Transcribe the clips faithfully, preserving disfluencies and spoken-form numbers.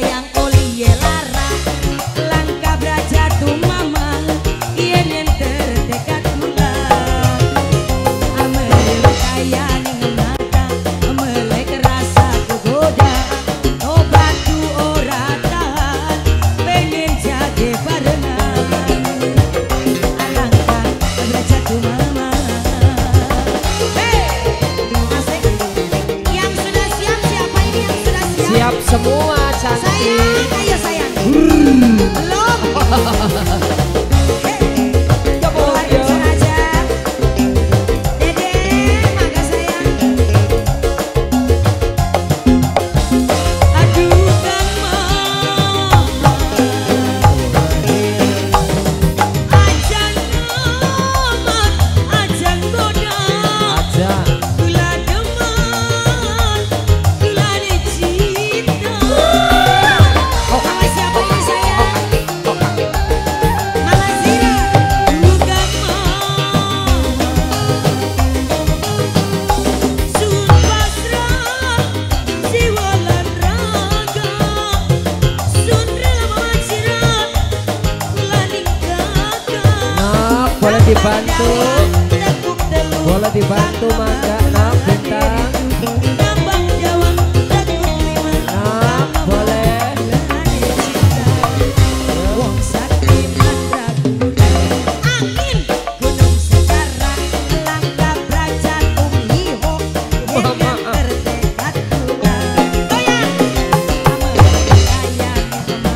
sayang oli lara langkah beraja tu mama yen yen terdekat kula amel kaya ning mata melek rasa kugoda obat tu ora tahan pengen jadi barengan alangkah beraja tu mama. Siap semua cantik. Sayang, ayo sayang. Belum. Coba lanjut aja. Dede, mangga sayang. Aduh mama, ajang amat, ajang goda, Ajang. gula demen, gula dicinta. Sama siapa ini sayang? Mama Zira, bukan mama. Sun pasrah, jiwa lan raga. Sun rela macirat, kula ninggalkan. Nak, boleh dibantu? Boleh dibantu mangga nak bintang. Nambang jawab tekuk lima. Nak, boleh. Wong sakti mandrag angin gunung sejarah langkah beraja tumiho yen terdekat kula goyang amel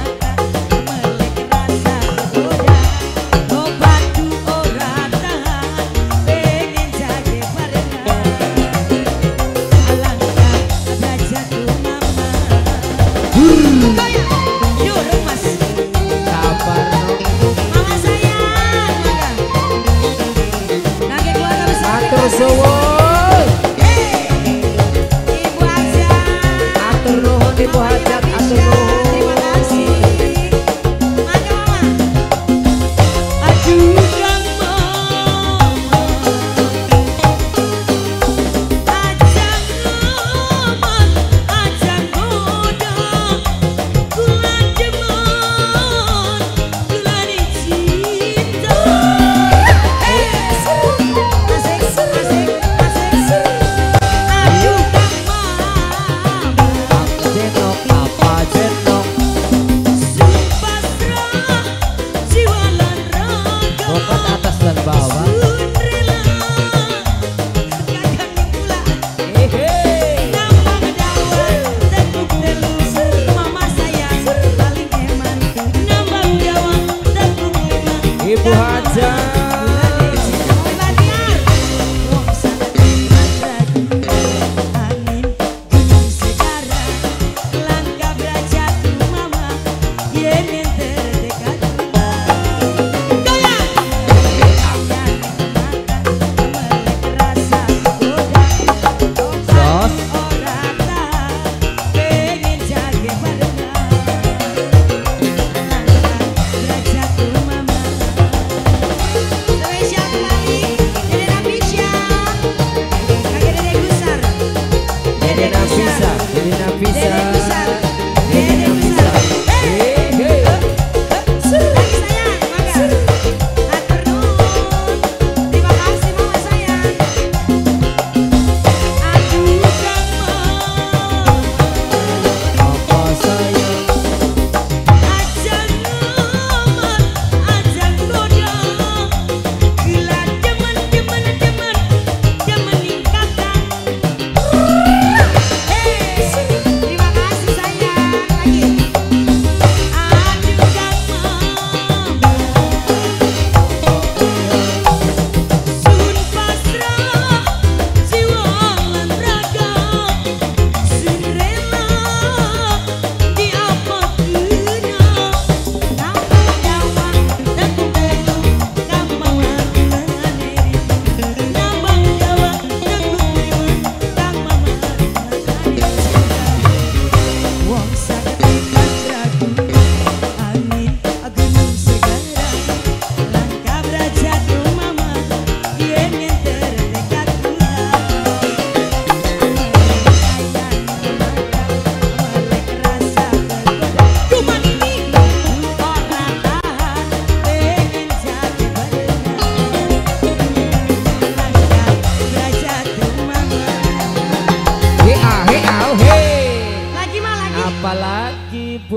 kaya mata melek rasa goda obat tu ora tahan pengen jadi barengan alangkah beraja tu mama goyang jurung mas. Sabar nok. Mama sayang, mangga. Nangge keluarga besar. Atur suwun. Hei, Ibu Hajat. Atur nuhun Ibu Hajat, atur nuhun. Terima kasih. Mangga mama. Aduh kang mama, ajang amat, ajang goda, kula demen, kula dicinta. Asik, asik, asik.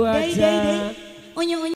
Dai dai dai. hajat. Onyo onyo.